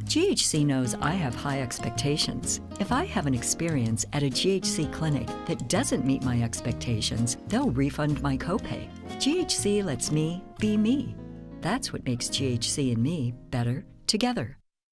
GHC knows I have high expectations. If I have an experience at a GHC clinic that doesn't meet my expectations, they'll refund my copay. GHC lets me be me. That's what makes GHC and me better together.